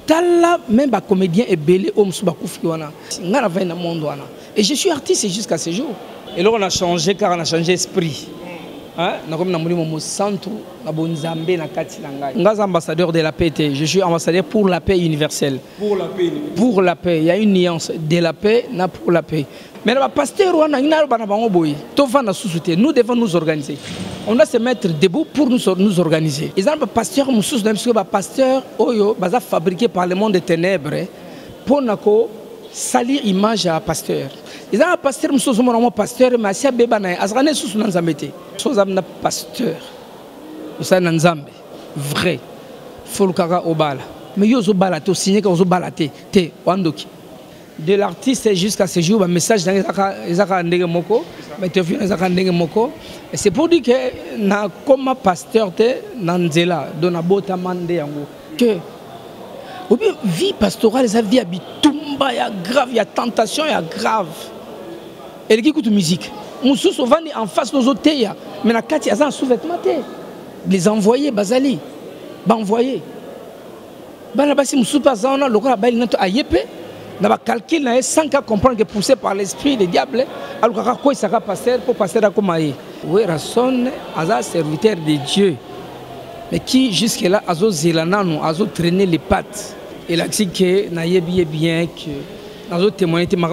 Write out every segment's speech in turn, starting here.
Tala même ba comédien est belé au Msubakufi wana. Ngana va na monde wana. Et je suis artiste jusqu'à ce jour. Et là on a changé car on a changé esprit. Hein? Na comme na moni mo centre na bonzambe na kati na ngai. Ngaza ambassadeur de la paix. Je suis ambassadeur pour la paix universelle. Pour la paix. Pour la paix, il y a une nuance de la paix na pour la paix. Mais le pasteur wana ina bana bango boy. To va na sous-souter. Nous devons nous organiser. On doit se mettre debout pour nous organiser. Ils ont un pasteur moussous même que pasteur oyo baza fabriqué par le monde des ténèbres pour nako salir image à pasteur. Ils ont un pasteur moussous mon pasteur mais si beba na azrane sous nanzambete. Chose amna pasteur. Usa nanzambe vrai. Folkara obala. Mais yo zo balate au signé que zo balate te wandoki. De l'artiste jusqu'à ce jour, le message dans les moko, et c'est pour dire que na comme pasteur te nanzela dona bota mande yango que ou bien vie pastorale sa vie habitumba ya grave, il y a tentation, il y a grave. Et qui écoute musique, mususu souvent en face nos autres ya, mais na kati azan sous-vêtements te, les envoyer bazali, ba envoyer. Bana basi mususu bazana lokola ba linto ayepe. Dans le calcul, sans comprendre que poussé par l'esprit du diable, alors quoi il sera pasteur pour passer à Komaï. Oui, Rasson, un serviteur de Dieu, mais qui jusque-là a traîné les pattes. Et là, c'est que naïe bien que nous témoigné que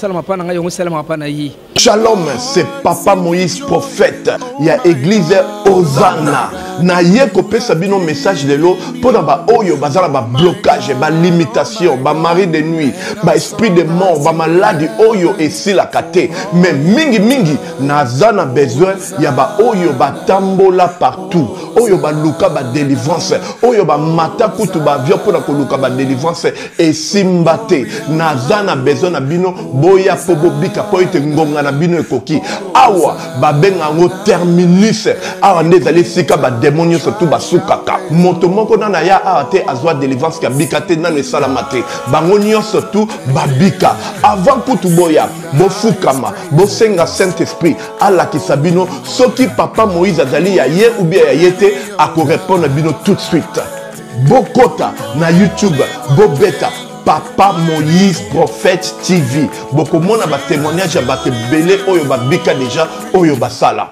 Shalom, c'est Papa Moïse prophète. Il y a église Hosanna. Naye kopé sabino message de l'eau pour ba oyo bazala ba blocage, ba limitation, ba mari de nuit, ba esprit de mort, ba maladie oyo et si la kate. Mais mingi nazana besoin ya ba oyo ba tambola partout. Oyo ba luka ba délivrance, oyo ba mata kutu ba vio pour na luka ba délivrance et simbate. Nazana besoin na bino boya pobo bika po ite ngonga na bino ekoki. Awa ba benga ngo terminus. Awa ndezali sika ba démonios surtout basukaka moto moko na ya ate azwa délivrance ka bikate na ne salamate bangonio surtout babika avant kutu boya bo fukama bo senga Saint-Esprit ala kisabino soki Papa Moïse azali ya ye ou bien ya yete ako répondre bino tout de suite bokota na YouTube bo beta Papa Moïse prophète TV boko mona ba témoignage ba te belé oyo babika déjà oyo basala.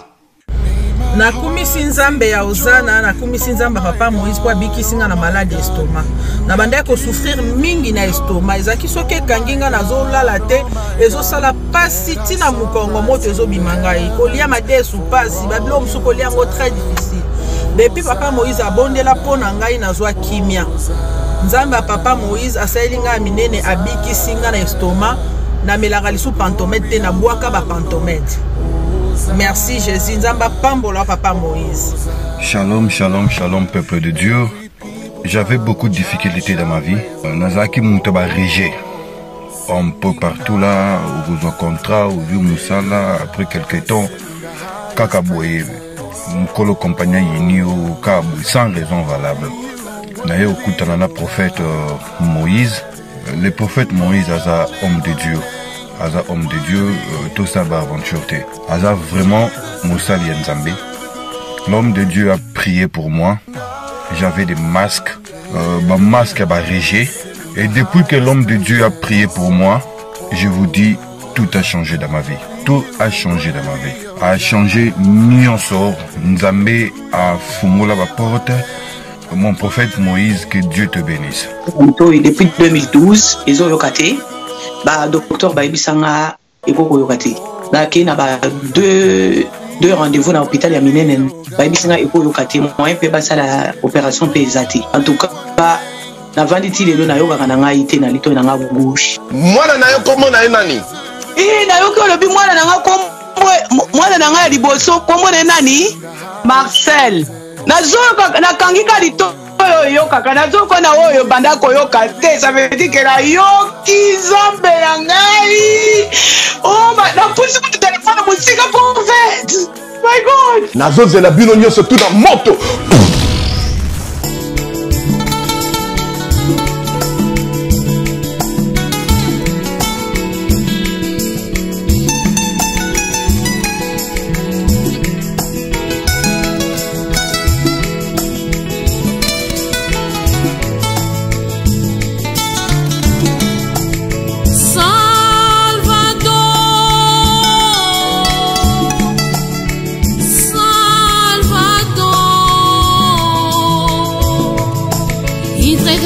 Na kumisi nzambe ya Hosanna, na kumisi nzambe Papa Moïse kwa bikisinga na maladie estomac. Na banda ko souffrir mingi na estomac. Ezaki soke kanginga na zolala te, ezo sala pasi tina mukongo moto ezo bimanga e. Kolia mate sou pasi, babilo musu kolia ngo très difficile. Depuis Papa Moïse abondela pona ngai na zwa kimia. Nzambe ya Papa Moïse asayelinga minene abikisinga na estomac, na melaka lisu pantomètre na bwaka ba pantomètre. Merci Jésus, Nzamba Pambola Papa Moïse. Shalom, shalom, shalom peuple de Dieu. J'avais beaucoup de difficultés dans ma vie. Nazaki Moutaba Régé. Un peu partout là, où vous en contrat, où vous Moussala, après quelques temps, Kakaboye, Mkolo compagnon Yini au Kabou, sans raison valable. D'ailleurs, au Koutanana prophète Moïse, le prophète Moïse a homme de Dieu. Aza homme de Dieu, tout ça va aventure. Aza vraiment Moussa Lienzambe. L'homme de Dieu a prié pour moi. J'avais des masques, ma masque a régé. Et depuis que l'homme de Dieu a prié pour moi, je vous dis, tout a changé dans ma vie. Tout a changé dans ma vie. A changé Nyonsor, Nzambe a fumola la porte. Mon prophète Moïse, que Dieu te bénisse. Depuis 2012, ils ont yokaté. Bah docteur Baibisanga ekoko yokati na kina ba deux rendez-vous dans l'hôpital ya minene Baibisanga ekoko yokati moyen pe basa la opération pesati en tout cas na vanditi lelo na yoka kana ngai te na lito na nga gauche mwana na yo komo na nani na yo ko lobi mwana na nga komo mwana na nga liboso komo na nani Marcel na zoka na kangika lito yo kaka na zoko na oyo banda koyoka te ça veut dire que la yoki zombe ya ngai oh na pusi mu téléphone musika prophète my god nazo zela bino nyonso tout na moto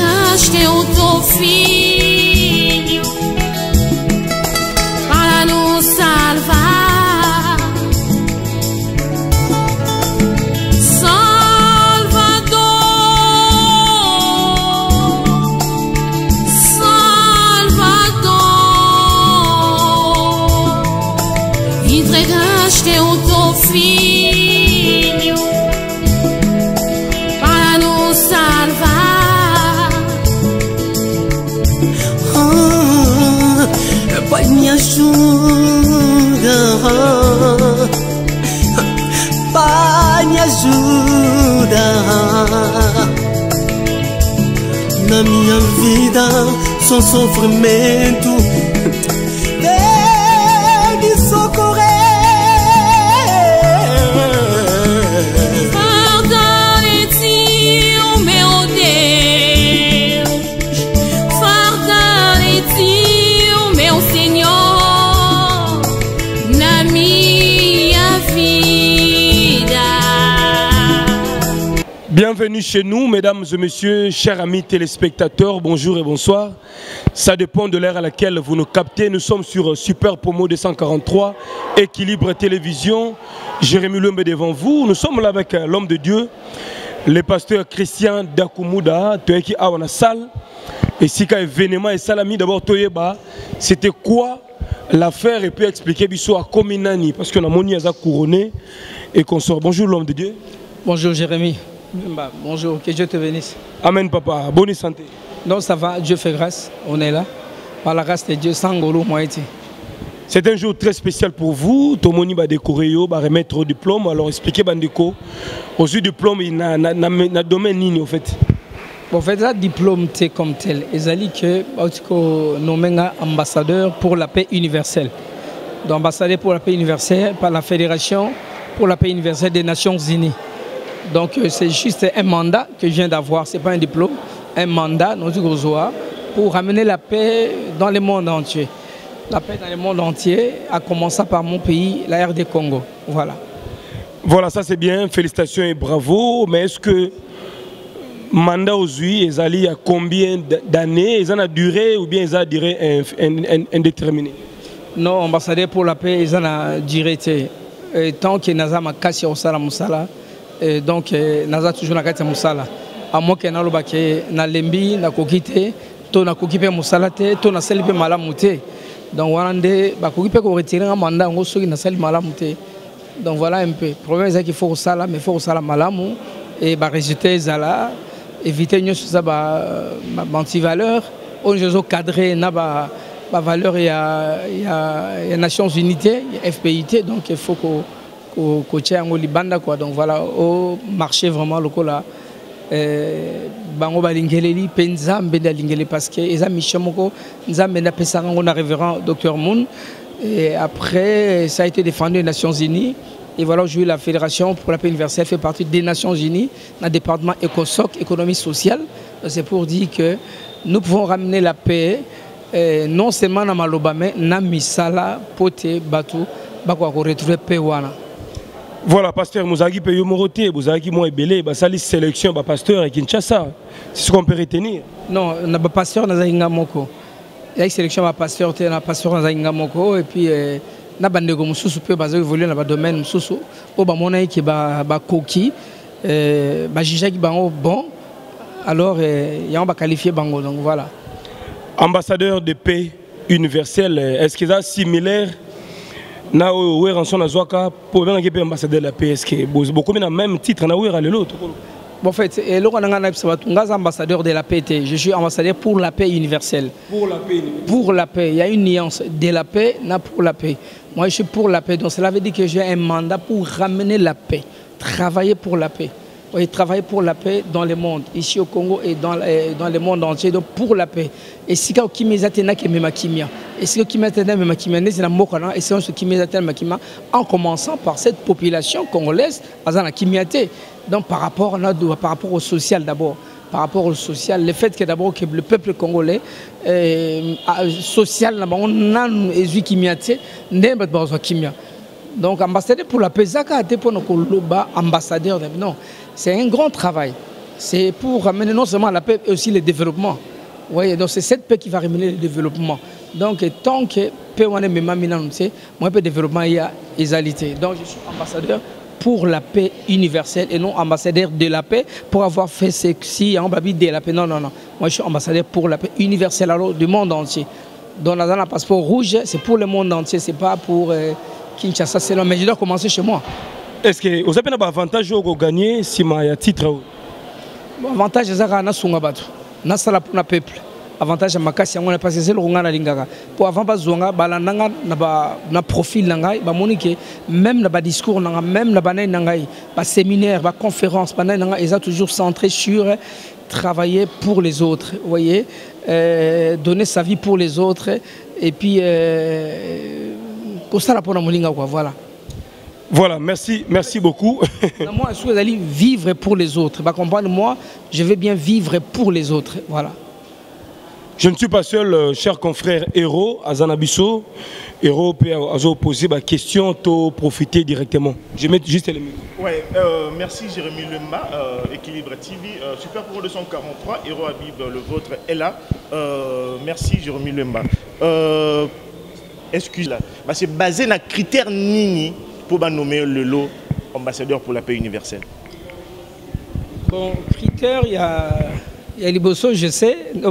entregaste o teu filho para nos salvar, Salvador, Salvador, entregaste o teu filho para nos salvar. Pai, me ajuda, Pai, me ajuda. Na minha vida só sofrimento, vem me socorrer. Fortalece o meu Deus, fortalece o meu Senhor na minha vida. Bienvenue chez nous, mesdames et messieurs, chers amis téléspectateurs, bonjour et bonsoir. Ça dépend de l'heure à laquelle vous nous captez. Nous sommes sur Super Promo 243, Équilibre Télévision. Jérémy Lumbe devant vous. Nous sommes là avec l'homme de Dieu, le pasteur Christian Dakumuda, qui a une salle. Et si quand événement et salami d'abord Toyeba, c'était quoi l'affaire et puis expliquer biso à Kominani parce qu'on a moni à couronné et qu'on sort. Bonjour l'homme de Dieu. Bonjour Jérémy. Bonjour, que Dieu te bénisse. Amen papa, bonne santé. Non, ça va, Dieu fait grâce, on est là. Par la grâce de Dieu, sans golo, moi, c'est un jour très spécial pour vous. Tomoni va décorer, va remettre au diplôme. Alors expliquez Bandeko. Aujourd'hui, diplôme, il n'a domaine ni en fait. En fait, le diplôme c'est comme tel. Ils ont dit que nous nommé ambassadeur pour la paix universelle. Donc ambassadeur pour la paix universelle par la Fédération pour la paix universelle des Nations Unies. Donc c'est juste un mandat que je viens d'avoir. C'est pas un diplôme, un mandat pour ramener la paix dans le monde entier. La paix dans le monde entier, a commencé par mon pays, la RD Congo. Voilà. Voilà, ça c'est bien, félicitations et bravo. Mais est-ce que mandat aujourd'hui, ils allaient à combien d'années? Ils en ont duré ou bien ils ont duré indéterminé? Non, ambassadeur pour la paix, ils en ont duré. Tant que Naza m'a cassé au Sala Moussala, donc Naza toujours n'a pas été Moussala. À moins que na lembi, na kokite, to na kokipe Moussala te, to na selipe malamute. Donc voilà, bakokipe ko retirer un mandat, on soki na seli malamute. Donc voilà un peu. Le problème c'est qu'il faut au Sala, mais il faut au Sala malamu et bah résultat zala. Éviter nous ça anti-valeur, on je cadré na ba valeur il y a Nations Unies, FPIT, donc il faut qu'on tient au Libanda quoi. Donc voilà, au marché vraiment local là bango balingeli penza mbenda lingeli parce que eza michamoko nzambe na pesanga on a révérend docteur Moon et après ça a été défendu aux Nations Unies. Et voilà, aujourd'hui, la Fédération pour la paix universelle fait partie des Nations Unies, dans le département ECOSOC, économie sociale. C'est pour dire que nous pouvons ramener la paix, non seulement dans Maloba, mais dans Misala, Pote, Batu, pour retrouver paix. Voilà, pasteur Mouzagi Peyo Moroté, Mouzagi Moebele, Basali sélection, pasteur et Kinshasa. C'est ce qu'on peut retenir. Non, on a pasteur dans Moko. Il y a une sélection, pasteur dans Moko, et puis. Na bandeko mususu pe bazo évoluer na ba domaine mususu o ba mona ki ba koki ba jija ki bango bon alors ya ba qualifier bango donc voilà. Ambassadeur de paix universelle, est-ce que ça similaire na o ranson na zwaka pour bien que ambassadeur de la paix est-ce que beaucoup na même titre na ouera l'autre. Bon, en fait, ambassadeur de la paix. Je suis ambassadeur pour la paix universelle. Pour la paix. Pour la paix. Il y a une nuance de la paix, non pour la paix. Moi, je suis pour la paix. Donc, cela veut dire que j'ai un mandat pour ramener la paix. Travailler pour la paix. Oui, travailler pour la paix dans le monde, ici au Congo et dans le monde entier. Donc, pour la paix. Et si quand qui m'ézatena qui m'émakimia. Et si qui m'ézatena m'émakimia, c'est la mokana. Et c'est ce qui m'ézatena m'émakimia. En commençant par cette population congolaise, azana kimiate. Donc par rapport au social d'abord, par rapport au social, le fait que d'abord que le peuple congolais social on a donc ambassadeur pour la paix, ambassadeur, non, c'est un grand travail. C'est pour ramener non seulement la paix, mais aussi le développement. Vous voyez, donc c'est cette paix qui va ramener le développement. Donc tant que paix on est même moi paix développement il y a égalité. Donc je suis ambassadeur pour la paix universelle et non ambassadeur de la paix pour avoir fait ceci en babi de la paix. Non. Moi je suis ambassadeur pour la paix universelle alors du monde entier. Donc dans un passeport rouge, c'est pour le monde entier, c'est pas pour Kinshasa seulement. Mais je dois commencer chez moi. Est-ce que vous avez un avantage de gagner si il y a titre? Avantage c'est que na sunga bato. Na sala pour le peuple. Avantage makasi yango na parce que c'est le ngana lingaka. Pour avant ba zonga balandanga na profil nangai ba monike même na ba discours nanga même na ba nangai ba séminaire ba conférence ba nanga ils ont toujours centré sur travailler pour les autres, vous voyez, donner sa vie pour les autres et puis ça pour la molinga quoi, voilà. Voilà, merci beaucoup. Moi, je suis allé vivre pour les autres. Bah, comprendre, moi, je vais bien vivre pour les autres. Voilà. Je ne suis pas seul, cher confrère Héros, à Zanabiso. Héros peut poser ma question, pour profiter directement. Je mets juste les micros. Ouais, merci Jérémy Lemba, Équilibre TV, Super Pro 243, Héros Habib, le vôtre est là. Merci Jérémy Lemba. Excuse-moi, c'est basé sur un critère nini pour nommer le lot ambassadeur pour la paix universelle. Bon, critère, il y a les bossos, je sais, que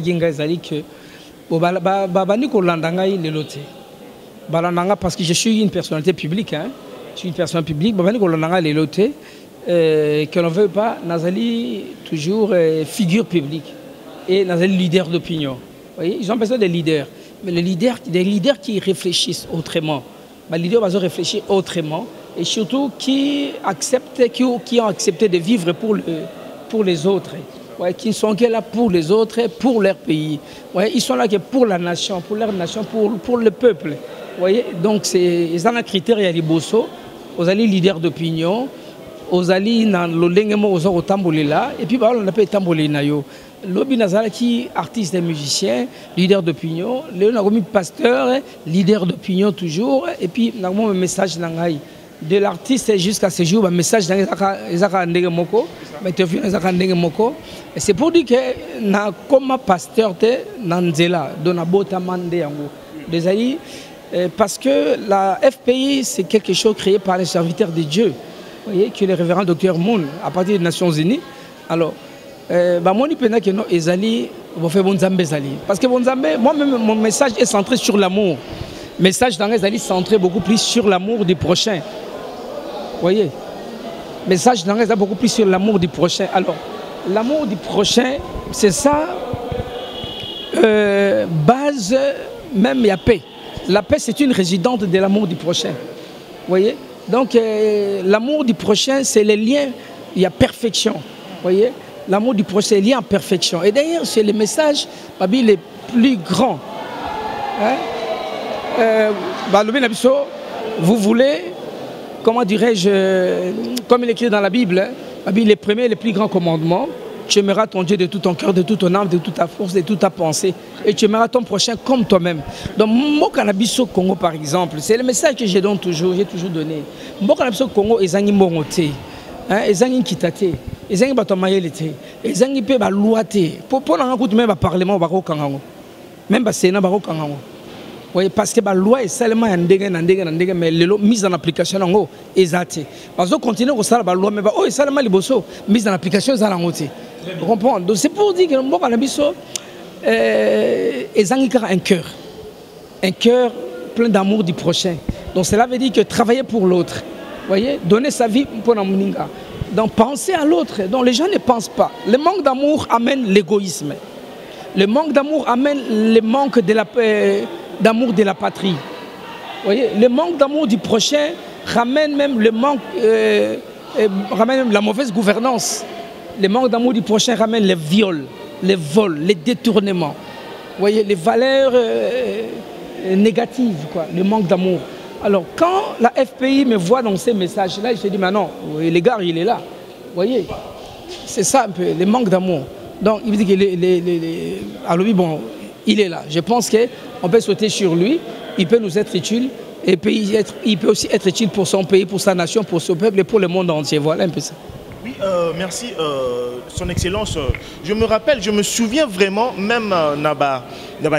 parce que je suis une personnalité publique, hein. Je suis une personne publique, que l'on ne veut pas, Nazali toujours figure publique et Nazali leader d'opinion. Ils ont besoin de leaders, mais des leaders qui réfléchissent autrement. Les leaders vont réfléchir autrement et surtout qui ont accepté de vivre pour les autres. Ouais, qui ne sont que là pour les autres, pour leur pays. Ouais, ils sont là que pour la nation, pour leur nation, pour le peuple. Voyez, donc ils ont un critère, il y a les bossos, aux alliés leaders d'opinion, aux alliés dans le lengemo aux tambolila, et puis on appelle tambolina yo. Lobby Nazala qui artiste et musicien, leader d'opinion, Léon Agomi pasteur, leader d'opinion toujours, et puis on a un message nangai. De l'artiste jusqu'à ce jour, un message dans les moko, interview dans les moko. Et c'est pour dire que na comme pasteur te nanzela dona bota mande yango. Désolé, parce que la FPI c'est quelque chose créé par les serviteurs de Dieu. Vous voyez que le révérend docteur Moon à partir des Nations Unies. Alors, moi je pense que non ezali vont faire bon zambé zali. Parce que bon zambé, moi-même mon message est centré sur l'amour. Message dans les ali centré beaucoup plus sur l'amour du prochain. Vous voyez, message dans les beaucoup plus sur l'amour du prochain. Alors, l'amour du prochain, c'est ça, base, même il y a paix. La paix, c'est une résidente de l'amour du prochain. Vous voyez, donc l'amour du prochain, c'est les liens, il y a perfection. Vous voyez, l'amour du prochain, il y a perfection. Et d'ailleurs, c'est le message les plus grands. Hein? Vous voulez, comment dirais-je, comme il est écrit dans la Bible, hein, les premiers et les plus grands commandements, tu aimeras ton Dieu de tout ton cœur, de toute ton âme, de toute ta force, de toute ta pensée, et tu aimeras ton prochain comme toi-même. Donc, mon cannabis au Congo, par exemple, c'est le message que j'ai toujours donné. Mon cannabis au Congo, ils ont mongote, ils ont kitate, ils ont batomayelete, ils ont pe balouate. Pour n'en même parlement baro kangango, même sénat baro kangango. Oui, parce que la loi est seulement mais mise en application en exact. Parce qu'on continue à faire la loi, mais oh, seulement les bossos mise en application ça en côté. Vous comprenez? Donc c'est pour dire que mon cannabis est un cœur plein d'amour du prochain. Donc cela veut dire que travailler pour l'autre, voyez, donner sa vie pour la moninga. Donc penser à l'autre. Donc les gens ne pensent pas. Le manque d'amour amène l'égoïsme. Le manque d'amour amène le manque de la paix. D'amour de la patrie. Vous voyez, le manque d'amour du prochain ramène même le manque, ramène même la mauvaise gouvernance. Le manque d'amour du prochain ramène les viols, les vols, les détournements. Vous voyez, les valeurs négatives, quoi, le manque d'amour. Alors, quand la FPI me voit dans ces messages-là, je me dis, mais non, les gars, il est là. Vous voyez, c'est ça un peu, le manque d'amour. Donc, il me dit que alors, bon, il est là. Je pense qu'on peut sauter sur lui, il peut nous être utile, et puis il peut aussi être utile pour son pays, pour sa nation, pour son peuple et pour le monde entier. Voilà un peu ça. Oui, merci, Son Excellence. Je me rappelle, je me souviens vraiment, même dans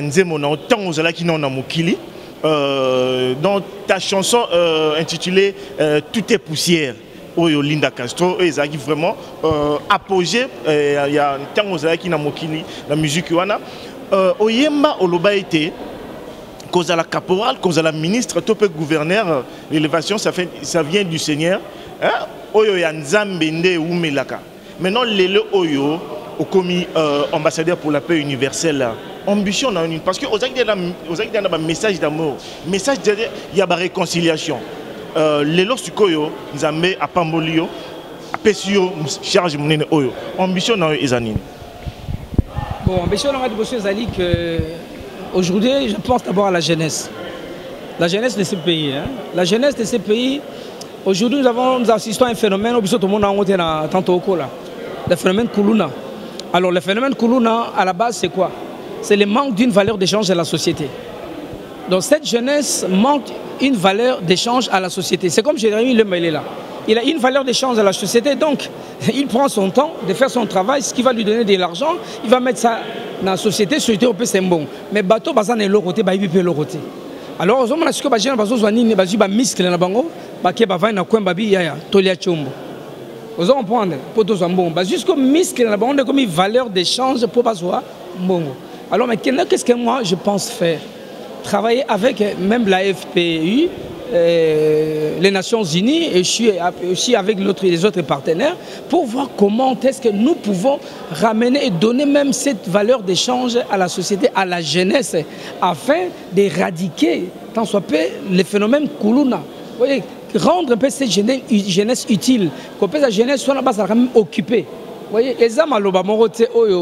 ta chanson intitulée Tout est poussière. Linda Castro, ils ont vraiment apogé. Il y a un temps où ils ont la musique. Oyemba Olobaïté, cause à la caporal, cause à la ministre, tout le gouverneur, l'élévation, ça vient du Seigneur. Oyo ya Nzambende ou Melaka. Maintenant, les Oyo, au commis ambassadeur pour la paix universelle, ambition dans une. Parce que aux un message d'amour, message de il y a la réconciliation. Les Losukoyo, Nzambe à Pambolio, à Pessio, charge mon Oyo. Ambition dans les années. Bon, ambition dans les années que. Aujourd'hui, je pense d'abord à la jeunesse. La jeunesse de ce pays. Hein. La jeunesse de ce pays. Aujourd'hui, nous assistons à un phénomène, tout le monde a monté tantôt au là. Le phénomène Kuluna. Alors, le phénomène Kuluna, à la base, c'est quoi? C'est le manque d'une valeur d'échange à la société. Donc, cette jeunesse manque une valeur d'échange à la société. C'est comme Jérémy Lema, il est là. Il a une valeur d'échange à la société, donc il prend son temps de faire son travail, ce qui va lui donner de l'argent, il va mettre ça dans la société c'est bon. Mais bateau, bazan est l'autre côté, il peut l'autre côté. Alors, on a ce que les gens ont muscle dans la bango, ils ont coin babi yaya, tolia chombo. Vous comprenez? Pour tous un bon. Jusqu'au muscle dans la bango, on a comme une valeur d'échange pour pas soi bon. Alors, mais qu'est-ce que moi je pense faire? Travailler avec même la FPU, les Nations Unies et je suis aussi avec les autres partenaires pour voir comment est-ce que nous pouvons ramener et donner même cette valeur d'échange à la société, à la jeunesse, afin d'éradiquer tant soit peu les phénomènes Kuluna. Vous voyez, rendre un peu cette jeunesse utile, qu'on peut la jeunesse soit là-bas, ça va même occupée. Vous voyez, les hommes à l'Obamorote,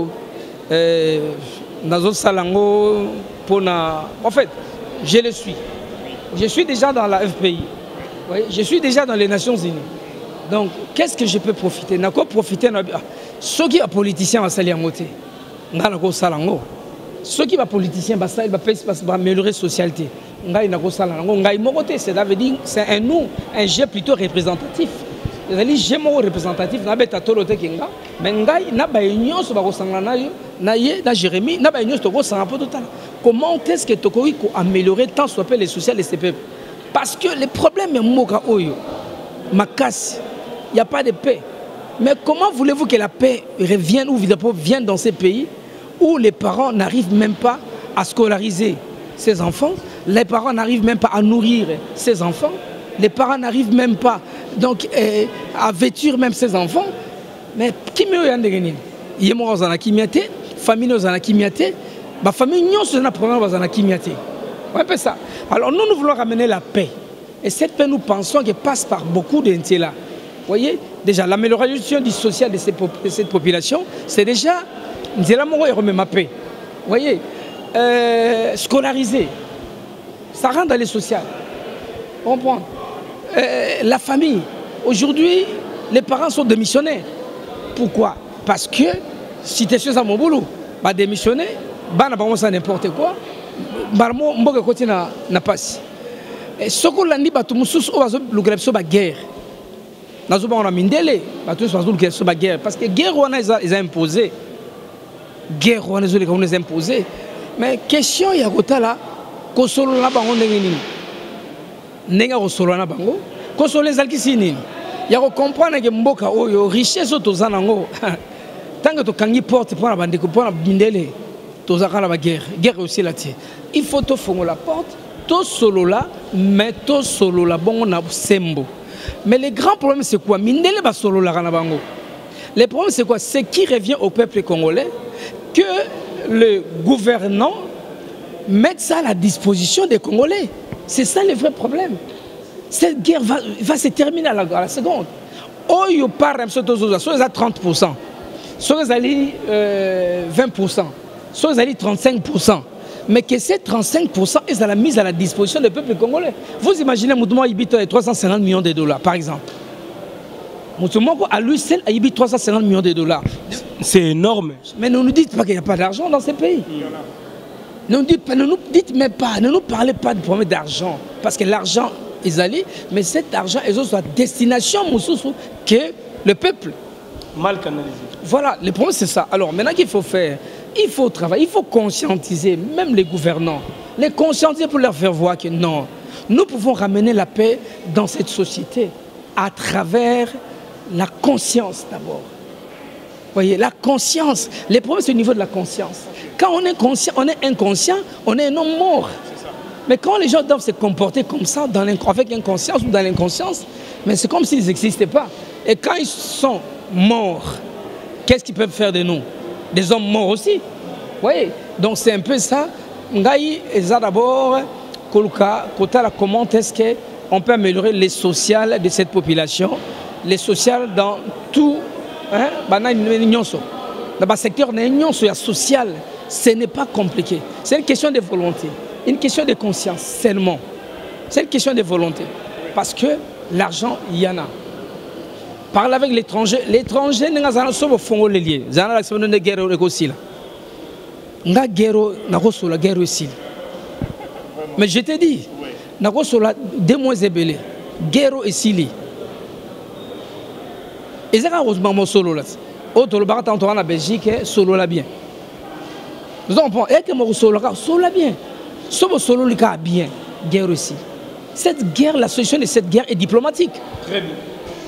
dans un salango, en fait, je le suis. Je suis déjà dans la FPI. Oui, je suis déjà dans les Nations Unies. Donc, qu'est-ce que je peux profiter? Je peux profiter de ceux qui sont politiciens à Saliamoté. Ceux qui sont politiciens, ils vont améliorer la socialité. C'est un nous, un jeu plutôt représentatif. C'est-à-dire j'ai mon représentatif, mais Jérémy, comment est-ce que tu peux améliorer tant soit peu les sociales de ces peuples? Parce que le problème est Moka Oyo, Makas, il n'y a pas de paix. Mais comment voulez-vous que la paix revienne ou vienne dans ces pays où les parents n'arrivent même pas à scolariser ses enfants, les parents n'arrivent même pas à nourrir ses enfants, les parents n'arrivent même pas donc, à vêtir même ses enfants? Mais qui me regarde? Il y a moi qui m'y famille qui m'y ma famille n'a pas de problème qui m'y ouais, ça. Alors nous voulons ramener la paix. Et cette paix, nous pensons qu'elle passe par beaucoup d'intérêts. Vous voyez, déjà, l'amélioration du social de cette population, c'est déjà ma paix. Vous voyez, scolariser, ça rentre dans les sociales. On comprend. La famille, aujourd'hui, les parents sont démissionnaires. Pourquoi? Parce que si tu es à mon boulot, bah démissionner, bah n'a n'importe quoi, bah mboka côté na passe. Et ce qu'on a dit, bah tout le monde le grève sur la guerre. Nous avons mindele, bah tout le monde sur la guerre, parce que guerre on a imposé, guerre on a imposé. Mais question il y a côté là, qu'on solo là bas on est nini, nenga on solo na bango, qu'on solo les alkisini. Il y a comprendre que mboka oyo richesse autozanango. Tant que tu kangi porte pour la bande pour la bindele, tu as la guerre aussi là. Il faut te faire la porte, to solo là, mais to solo là bon on a sembo. Mais le grand problème c'est quoi? Mindele ba solo là na bango. Le problème c'est quoi? C'est qui revient au peuple congolais que le gouvernant mette ça à la disposition des Congolais. C'est ça le vrai problème. Cette guerre va se terminer à la seconde. Oh, il part à 30%, soit à 20%, soit à 35%. Mais que ces 35% est à la mise à la disposition du peuple congolais. Vous imaginez, Moutouma habite 350 millions de dollars, par exemple. Moutouma, à lui seul, il habite 350 millions de dollars. C'est énorme. Mais ne nous dites pas qu'il n'y a pas d'argent dans ces pays. Ne nous dites même pas, ne nous parlez pas de problème d'argent. Parce que l'argent, mais cet argent est à destination que le peuple Mal canalisé. Voilà, le problème c'est ça. Alors maintenant qu'il faut faire, il faut travailler, il faut conscientiser, même les gouvernants, les conscientiser pour leur faire voir que non, nous pouvons ramener la paix dans cette société à travers la conscience d'abord. Vous voyez, la conscience, le problème c'est au niveau de la conscience. Quand on est conscient, on est inconscient, on est un homme mort. Mais quand les gens doivent se comporter comme ça, avec l'inconscience ou dans l'inconscience, mais c'est comme s'ils n'existaient pas. Et quand ils sont morts, qu'est-ce qu'ils peuvent faire de nous? Des hommes morts aussi. Vous voyez? Donc c'est un peu ça. Ngaï et d'abord, comment est-ce qu'on peut améliorer les sociales de cette population, les sociales dans tout, dans le secteur social, ce n'est pas compliqué. C'est une question de volonté, une question de conscience seulement. C'est une question de volonté. Parce que l'argent, il y en a. Parle avec l'étranger. L'étranger, il y a un fonds lié. Il y a une guerre aussi. Il y a une guerre aussi. Mais je te dis, il y a 2 mois de guerre aussi. Et c'est heureusement solo là. Autre le barat en Belgique, solo là bien. Nous avons pensé que solo là bien. Solo là bien. Guerre aussi. Cette guerre, la solution de cette guerre est diplomatique. Très bien.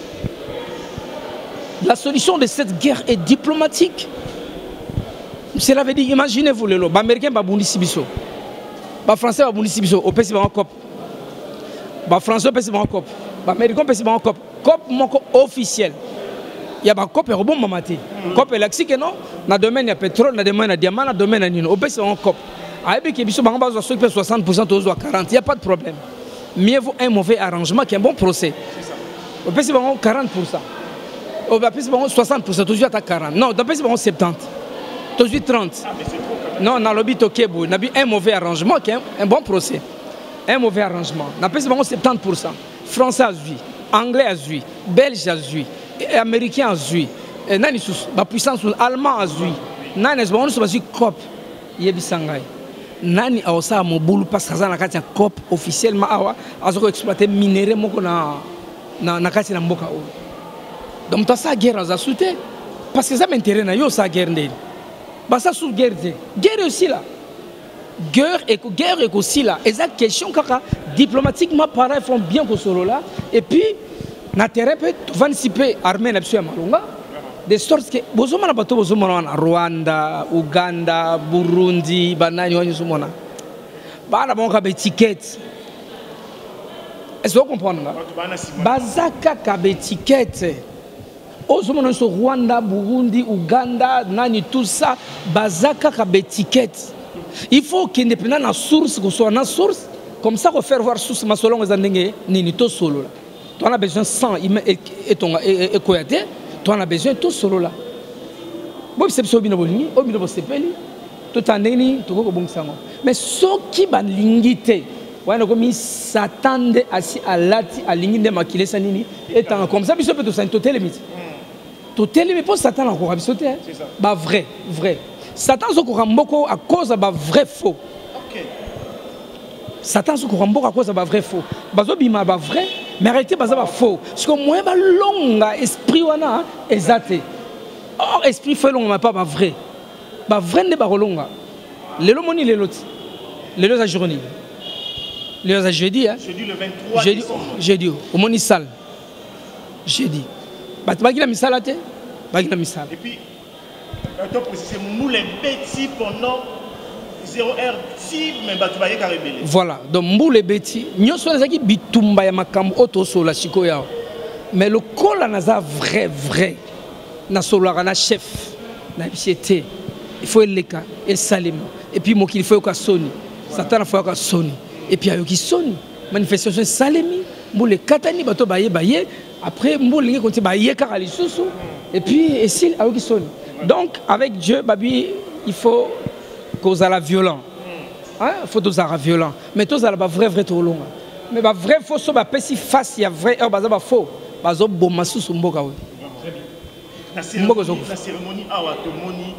La solution de cette guerre est diplomatique. Cela veut dire, imaginez-vous les Américains va bondi sibiso. Les Français va bondi sibiso. Au pays va cop. Les Français pays va cop. Les Américains pays va cop. Cop moko officiel. Il y a un cop et robot mamati. Cop et l'axi que non. Dans le domaine il y a pétrole, dans le domaine il y a diamant, dans le domaine il y a nino. Au pays va cop. Avec qui biso banga bazo 60% aux 40. Il y a pas de problème. Mieux vaut un mauvais arrangement qu'un bon procès. Au pays va 40%. Au pays va 60%. Toujours à 40. Non, dans le pays va 70. Toujours 30. Non, dans le but au Kébou, il y a un mauvais arrangement qui est un bon procès. Un mauvais arrangement. Dans le pays va 70%. Français a vu, Anglais a vu, Belge a vu, Américain a vu, la puissance allemande a vu. Nani est bon, c'est cop. Yebisangai. Nani a aussi un boulot parce que ça n'a pas cop officiellement à exploiter minerai moko na kati na mboka o. Donc ça guerre a sauté parce que ça m'intéresse na yo ça guerre ndé. Bah ça sous guerre guerre aussi là. Guerre et aussi là. Et ça question kaka diplomatiquement pareil font bien que solo là et puis na terrain peut anticiper armée na biso ya malonga de sorte que bozomana bato bozomana Rwanda, Uganda, Burundi, banani wanyu sumona. Bana bonka be ticket. Est-ce que vous comprenez là? Bazaka ka be ticket. Ozomona so Rwanda, Burundi, Uganda, nani tout ça, bazaka ka be ticket. Il faut qu'il dépende na source que soit na source comme ça qu'on faire voir source masolongo zandenge nini to solo là. Tu as besoin de sang et ton écoyaté, tu as besoin de tout solo là. Bon, c'est ce que mais ce qui va l'ingiter, comme s'attendait à l'ati, à l'ingiter maquillé sanini, étant comme ça, il peut tout ça, tout est limite. Tout est limite pour Satan encore à sauter. Bah vrai. Satan se courant beaucoup à cause de vrai faux. Satan se courant beaucoup à cause de vrai faux. Bazo bima ba vrai. Mais arrêtez pas ça faux. Parce que moi ba longa esprit wana exacté. Or esprit fait long mais pas vrai. Ba vrai ne ba longa. Le lomoni le lot. Le lot à journée. Le lot à jeudi hein. Jeudi le 23 décembre. Jeudi au moni salle. Jeudi. Ba bagina misala te. Bagina misala. Et puis toi préciser moule petit pendant 0h si mais ba tu vas y rebelle. Voilà, donc moule beti, nous sommes les qui bitumba ya makambo auto sola chiko ya. Mais le col naza vrai na sola na chef na biété. Il faut le cas et salim et puis moi qu'il faut ka soni. Satan faut ka soni et puis ayo ki soni. Manifestation salemi, moule katani bato baye après moule ngi konti baye ka lisusu et puis et s'il ayo ki soni. Donc avec Dieu babi il faut cause à la violence. Il faut tous être violents. Mais tous à la vrai tout long. Mais la vrai faux so ba pesi face il y a vrai ba faux. Ba zo boma susu mboka we. La cérémonie awa to moni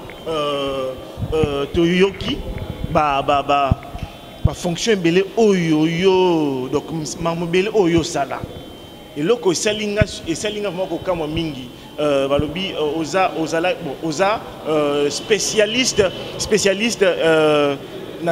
toyoki ba fonction belé oyo donc mamobelé oyo sala. Et loko salinga moko kama mingi balobi oza spécialiste na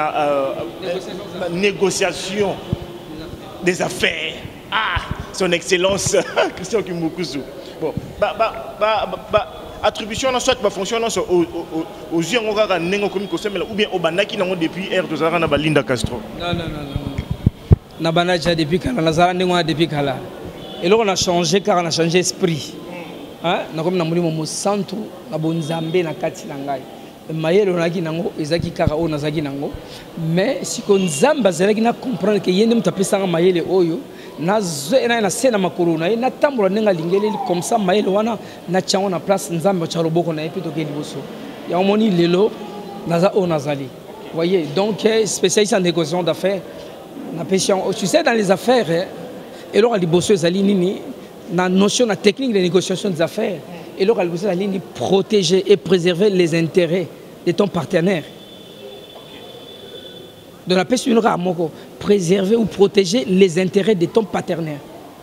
négociation des affaires. Ah, son excellence Christian Kimukuzu. Bon, attribution soit fonction aux yeux ou bien au banaki depuis ère de Zara na Linda Castro. Non. Nabana déjà depuis Kala, Nazara Nengo depuis Kala. Et là on a changé car on a changé d'esprit. Hein? Na comme na moni mo centre na bonzambe na kati na ngai. Mayelo na ki nango ezaki kaka o nazaki nango. Mais si ko nzamba zelaki na comprendre que yende mutapesa nga mayele oyo na na sena makolo na na tambola nenga lingeli comme ça mayele wana na tchango na place nzamba cha loboko na epi to ke liboso. Ya moni lelo naza o nazali. Voyez, donc spécialiste en négociation d'affaires. Tu sais, dans les affaires, et là, les bosseux, la notion, la technique de négociation des affaires, et là, les protéger et préserver les intérêts de ton partenaire. De la pêche, préserver ou protéger les intérêts de ton partenaire.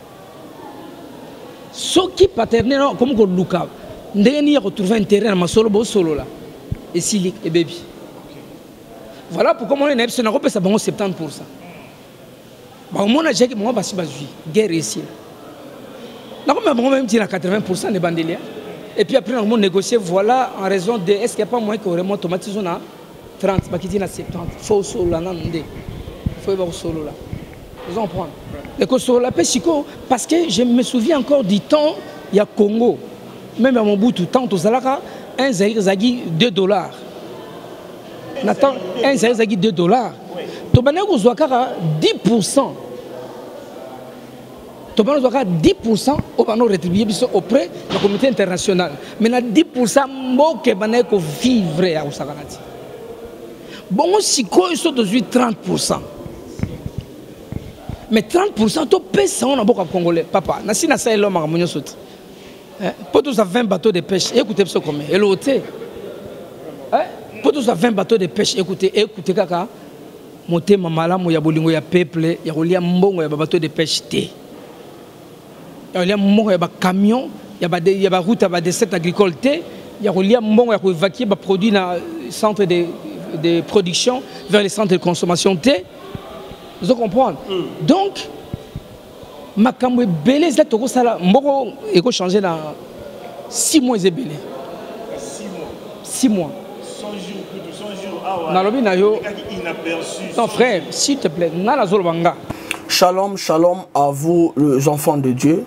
Ce qui est partenaire, comme on dit, il y a retrouvé un terrain dans solo solo là, et silic et baby. Voilà pourquoi on est 70%. Bah, on a dit que moi, je suis guerre ici. Là, on même dit 80% des bandeliers. Et puis après, on a négocié, voilà, en raison de. Est-ce qu'il n'y a pas moyen qu'on remonte automatisons à 30, bah, qui dit à 70. Il faut solo là, non, il faut y avoir solo là. Vous en prenez. Et sur la Pessico, parce que je me souviens encore du temps, il y a Congo. Même à mon bout, tout le temps, tout ça là, un zaghi $2. Nathan, un zaghi $2. Tobanego Zouakara 10%. Tobanego Zouakara 10% au bano rétribué auprès du comité international. Maintenant 10% moke baneko vivre à Osaganati. Bon, si quoi ils sont de 30%. Mais 30% to pèse on a beaucoup de Congolais. Papa, nasi nasa l'homme à mon saute. Pour tous à 20 bateaux de pêche, écoutez ce comme et l'autre. Pour tous à 20 bateaux de pêche, écoutez kaka. Monter mamalamu ya bolingo ya peuple ya kolia mbongo ya bateau de pêche té ya kolia mbongo ya ba camion ya ba route ya ba desert agricole té ya kolia mbongo ya ko évacuer ba produit na centre de production vers les centres de consommation té. Vous comprenez? Donc makambo belé za toko sala mboko eko changer dans 6 mois ebelé 6 mois non frère, s'il te plaît, Shalom, shalom à vous les enfants de Dieu.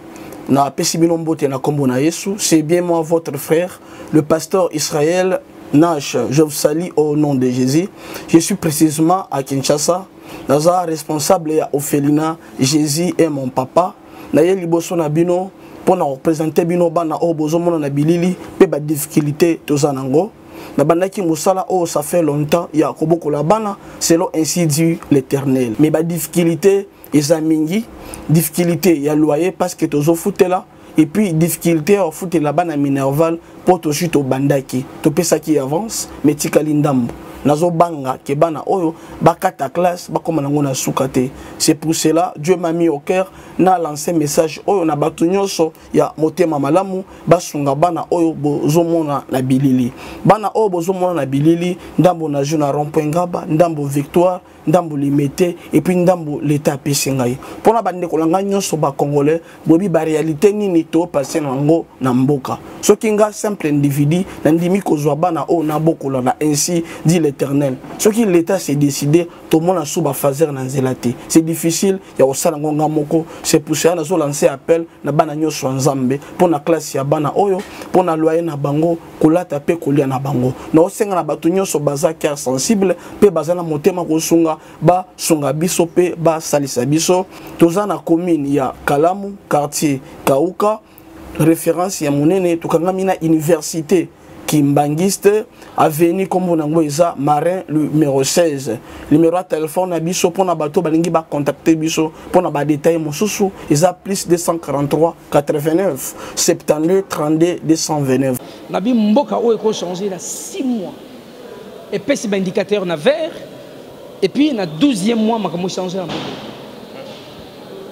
C'est bien moi votre frère, le pasteur Israël Nash. Je vous salue au nom de Jésus. Je suis précisément à Kinshasa. Naza responsable à Ophelina. Jésus est mon papa. Naye liboso na bino pour représenter bino bana o bozomo na bilili pe ba difficulté tozanango. Na bandaki musala oh ça fait longtemps ya koboko la bana selon ainsi dit l'Éternel. Mais ba difficulté ezamingi, difficulté ya loyer parce que tozo foutela et puis difficulté au foot la bana minerval pour to chute au bandaki. To pesa qui avance mais tikali ndambo. Nazo banga ke bana oyo bakata classe bakoma nango na sukate. C'est pour cela Dieu m'a mis au cœur na lancé message oyo na batu nyonso ya motema malamu basunga bana oyo bozomona na bilili. Bana oyo bozomona na bilili ndambo na juna rond-point Ngaba, ndambo Victoire, ndambo Limité et puis ndambo l'état pesingai. Pona bande kolanga nyonso ba congolais bobi ba réalité nini to passer nango na mboka. Soki nga simple individu na ndimi kozwa bana oyo na bokola na ainsi dit l'Éternel. Ce qui l'État s'est décidé, tout le monde a sous fazer na zelati. C'est difficile, il y a aussi ngonga moko. C'est pour ça que nous lancé appel na bana nyoso nzambe pour na classe ya bana oyo, pour na loyer na bango, kolata pe kolia na bango. Na osenga na batu nyoso baza cœur sensible, pe baza na motema ko sunga ba sunga biso pe ba salisa biso. Toza na commune ya Kalamu, quartier Kauka, référence ya monene tukanga mina université Kimbangiste, avenue comme on a Marin numéro 16. Numéro de téléphone biso pour na bateau balingi ba contacter biso pour na ba détail mosusu isa plus 243 89 72 32 229. Nabi mboka o eko changer na 6 mois. Et puis c'est indicateur na vert et puis na 12e mois makamo changer na mboka.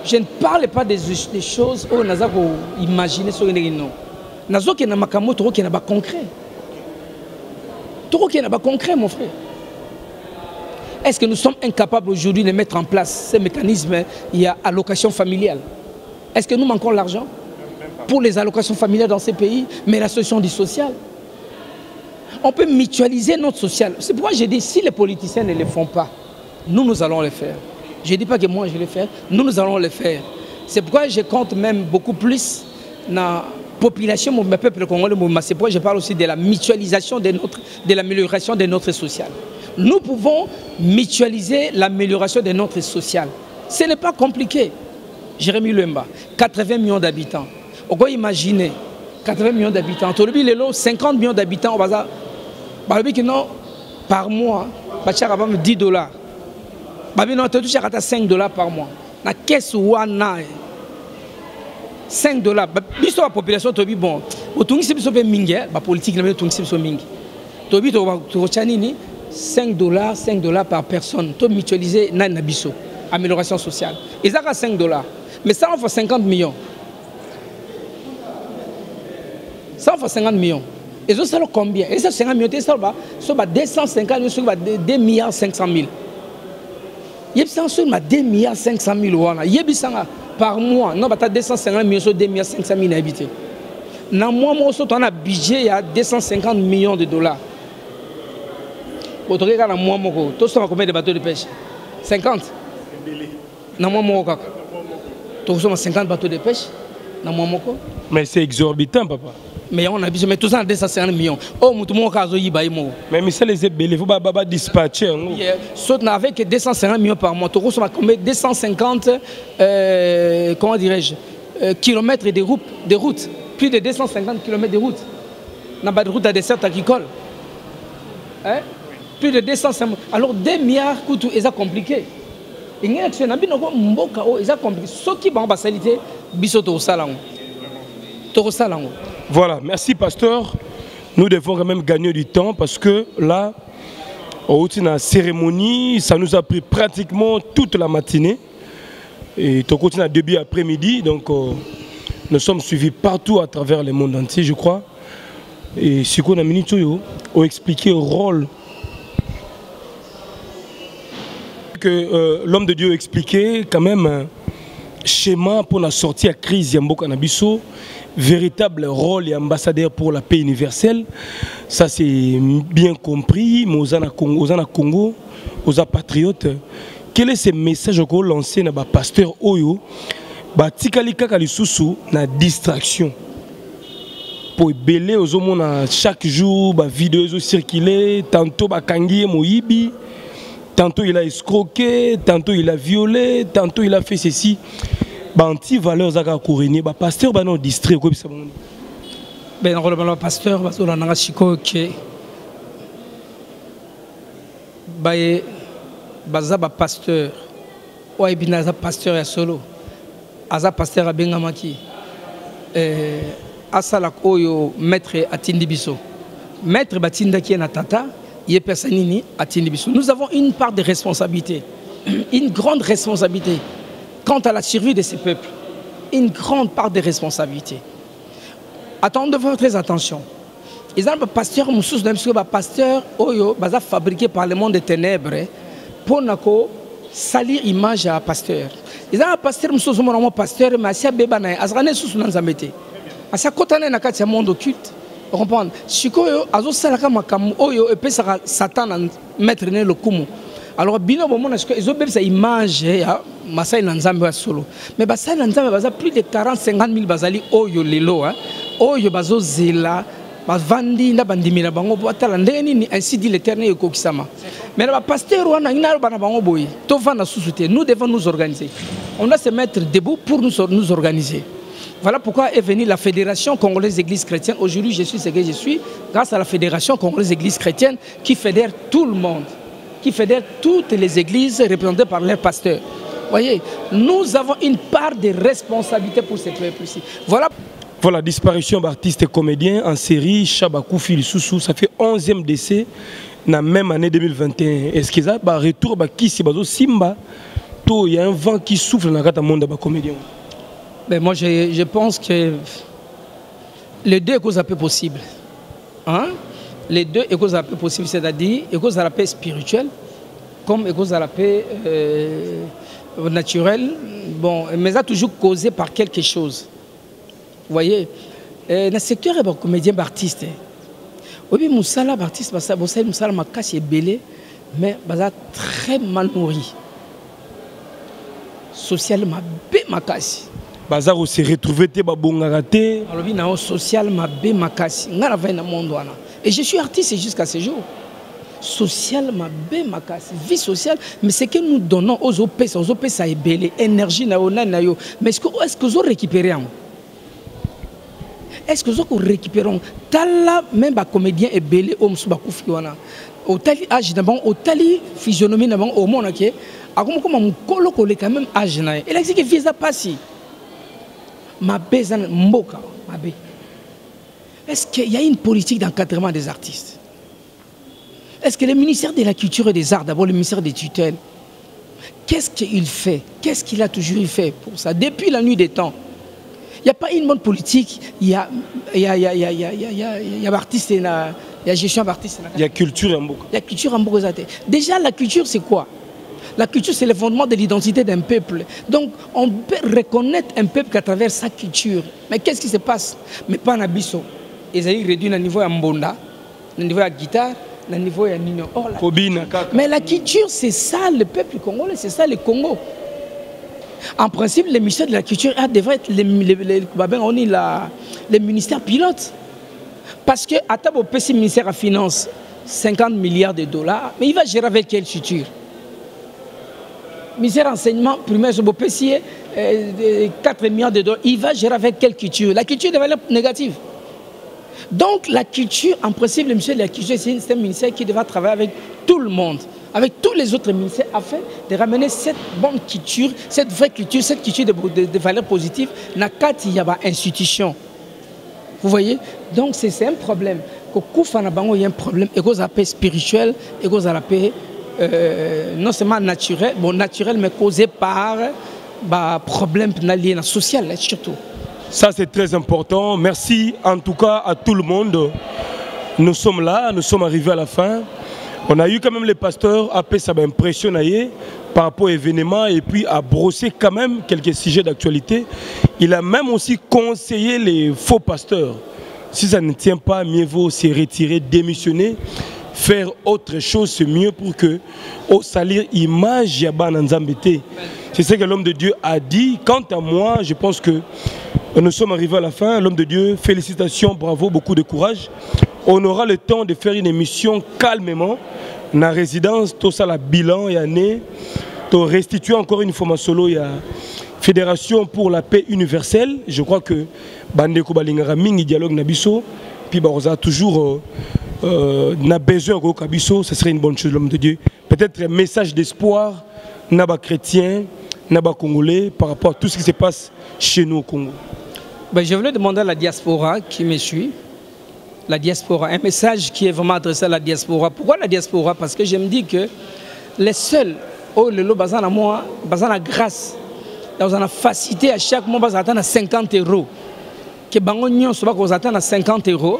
Je ne parle pas des choses où on a imaginé ce que non. Nazo qui n'a pas concret. Trop qui n'a pas concret, mon frère. Est-ce que nous sommes incapables aujourd'hui de mettre en place ces mécanismes? Il y a allocation familiale. Est-ce que nous manquons l'argent pour les allocations familiales dans ces pays? Mais la solution du social. On peut mutualiser notre social. C'est pourquoi j'ai dit, si les politiciens ne le font pas, nous allons le faire. Je ne dis pas que moi je vais le faire, nous allons le faire. C'est pourquoi je compte même beaucoup plus dans la population, mon peuple congolais. C'est pourquoi je parle aussi de la mutualisation de l'amélioration de notre social. Nous pouvons mutualiser l'amélioration de notre social. Ce n'est pas compliqué. Jérémy Lemba, 80 millions d'habitants. On peut imaginer 80 millions d'habitants. 50 millions d'habitants, par mois, $10. Non, tu touches à $5 par mois. La caisse wana $5. Biso la population tobi bon. Otungi sibiso be mingi, ba politique na otungi sibiso mingi. Tobi to chanini $5 par personne. To mutualiser na biso. Amélioration sociale. Ils ont $5. Mais ça en fait 50 millions. Ça en fait 50 millions. Et ça c'est combien? Et ça 50 millions, ça va 250 millions, 2 milliards 500 000. Il y a 2 milliards 500 000 par mois. Non, tu as 250 millions sur 2 milliards 500 000 habités. Dans moi, on a un budget à 250 millions de dollars. Tu regardes moi, tu as combien de bateaux de pêche? 50. Dans moi, tu as 50 bateaux de pêche. Mais c'est exorbitant, papa. Mais on a besoin de tout ça à 250 millions. Oh, mais ça les ébélés, il faut pas dispatcher. Sauf avec 250 millions par mois, tu reçois combien? 250 comment dirais-je, kilomètres de routes. Plus de 250 kilomètres de routes. Dans la route à dessert agricole. Hein? Plus de 250. Alors 2 milliards coûtent, c'est compliqué. Il y a des compliqué. Ce qui va en basalité, bisoto salang. Voilà, merci pasteur. Nous devons quand même gagner du temps parce que là, au sein de la cérémonie, ça nous a pris pratiquement toute la matinée. Et on continue à début après-midi, donc nous sommes suivis partout à travers le monde entier, je crois. Et ce qu'on a minute, on a expliqué le rôle que l'homme de Dieu a expliqué quand même un schéma pour la sortie à crise Yambo Nabiso. Véritable rôle et ambassadeur pour la paix universelle. Ça c'est bien compris. Mais aux Congo, aux patriotes, quel est ce message que vous lancez dans le pasteur Oyo? Tikali kaka lisusu na distraction. Pour belé aux hommes chaque jour, vidéo circulées, tantôt kangi moyibi, tantôt il a escroqué, tantôt il a violé, tantôt il a fait ceci. Banti valeurs zaka koureni ba pasteur ba non distrait ko bisa mon ben le pasteur ba so na chiko ke baye baza ba pasteur o ibina za pasteur ya solo aza pasteur abenga maki asala oyo maître atindi biso maître batinda ki na tata ye personne atindi biso. Nous avons une part de responsabilité, une grande responsabilité quant à la survie de ces peuples, une grande part de responsabilité. Attendons, devons faire très attention. Ils ont un pasteur, un pasteur fabriqué par le monde des ténèbres pour salir l'image à pasteur. Ils ont un pasteur, un pasteur, mais c'est un bébé, c'est un monde occulte. Vous comprenez? Si vous avez Satan mettre le kumu. Alors, ils ont une image Masai Nanzambe solo. Mais Basai Nanzambe a plus de 40-50 000 bazali oyo lelo. Oyo bazo zela, bavandi na bandimira bango boatala ndeni ainsi dit l'Éternel yokokisama. Mais le pasteur wana ina bana bango boyi. To vana susute. Nous devons nous organiser. On doit se mettre debout pour nous organiser. Voilà pourquoi est venue la Fédération Congolaise d'Église chrétienne. Aujourd'hui, je suis ce que je suis grâce à la Fédération Congolaise d'Église chrétienne qui fédère tout le monde, qui fédère toutes les églises représentées par leurs pasteurs. Voyez, nous avons une part de responsabilité pour ces peuples-ci. Voilà. Voilà, disparition d'artistes et comédiens en série, Chabakou Filissousou, ça fait 11e décès dans la même année 2021. Est-ce qu'il y a un retour à Kissi Bazo Simba il y a un vent qui souffle dans le monde de la comédien. Ben moi, je pense que les deux causes un peu possibles. Hein? Les deux causes un peu possibles, c'est-à-dire causes à la paix spirituelle, comme causes à la paix naturelle. Bon, mais ça toujours causé par quelque chose. Vous voyez, dans le secteur des comédiens artistes, oui, Moussala, artiste, Moussala, ma casse est belé, mais très mal nourri. Socialement, ma casse. Bazar où se retrouver te babongaraté. Alors oui, na socialement, ma casse. Ngara va na monde wana. Et je suis artiste jusqu'à ce jour. Socialement, ma casse. Vie sociale, mais ce que nous donnons aux OP, ça est belé, énergie na na yo. Mais est-ce que vous récupérez? Est-ce que vous récupérez? Tala même ba comédien est belé au msubakufi wana. Au tali âge d'abord, au tali physionomie d'abord au monde ok. A comme mon colo collé quand même âge na. Il a dit que visa passi. Ma bezan mboka, ma bé. Est-ce qu'il y a une politique d'encadrement des artistes? Est-ce que le ministère de la Culture et des Arts, d'abord le ministère des tutelles, qu'est-ce qu'il fait? Qu'est-ce qu'il a toujours fait pour ça? Depuis la nuit des temps, il n'y a pas une bonne politique, il y a artiste, il y a gestion d'artistes. Il y a culture en Mboka. Il y a culture en Mboka. Déjà, la culture, c'est quoi? La culture, c'est le fondement de l'identité d'un peuple. Donc, on peut reconnaître un peuple qu'à travers sa culture. Mais qu'est-ce qui se passe? Mais pas en Abisso. Ils ont réduit au niveau de Mbonda, au niveau de la guitare, au niveau de Nino. Mais la culture, c'est ça le peuple congolais, c'est ça le Congo. En principe, le ministère de la Culture devrait être le ministère pilote. Parce que, à table, le ministère de Finance, 50 milliards de dollars, mais il va gérer avec quelle culture? Ministère enseignement primaire sur Bopessier, 4 milliards de dollars, il va gérer avec quelle culture? La culture devrait être négative. Donc la culture, en principe, le ministère de la Culture, c'est un ministère qui devra travailler avec tout le monde, avec tous les autres ministères, afin de ramener cette bonne culture, cette vraie culture, cette culture de valeurs positives, dans il y a une institution. Vous voyez? Donc c'est un problème. Il y a un problème, et cause à la paix spirituelle, et cause à la paix non seulement naturel, bon, naturel, mais causé par problème social, surtout. Ça, c'est très important. Merci en tout cas à tout le monde. Nous sommes là, nous sommes arrivés à la fin. On a eu quand même les pasteurs, après ça m'a impressionné par rapport aux événements et puis à brosser quand même quelques sujets d'actualité. Il a même aussi conseillé les faux pasteurs. Si ça ne tient pas, mieux vaut se retirer, démissionner. Faire autre chose, c'est mieux pour que au salir image Nzambete. C'est ce que l'homme de Dieu a dit. Quant à moi, je pense que nous sommes arrivés à la fin. L'homme de Dieu, félicitations, bravo, beaucoup de courage. On aura le temps de faire une émission calmement. Dans la résidence, tout ça, la bilan et année. De restituer encore une fois ma solo, il y a Fédération pour la paix universelle. Je crois que Bandeko Balingara Mingi dialogue Nabiso. Puis Baroza toujours n'a besoin de Kabiso, ce serait une bonne chose, l'homme de Dieu. Peut-être un message d'espoir, naba chrétien, naba congolais, par rapport à tout ce qui se passe chez nous au Congo. Ben, je voulais demander à la diaspora qui me suit, la diaspora, un message qui est vraiment adressé à la diaspora. Pourquoi la diaspora? Parce que je me dis que les seuls, oh le lot, bazan à moi, bazan à grâce, dans une facilité à chaque mois, bazan à 50 €. Que bangonnion soit qu'on attend à 50 €.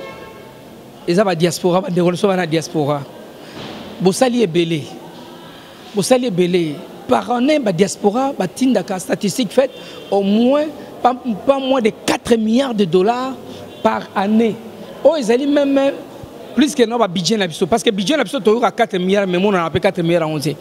Et ça va diaspora, la diaspora. Bossali est belé. Bossali est belé. Par année, la diaspora, la statistique faite, au moins, pas moins de 4 milliards de dollars par année. Oh, ils allaient même plus que notre budget. Parce que le budget, c'est toujours à 4 milliards, mais on a appelé 4 milliards à 11.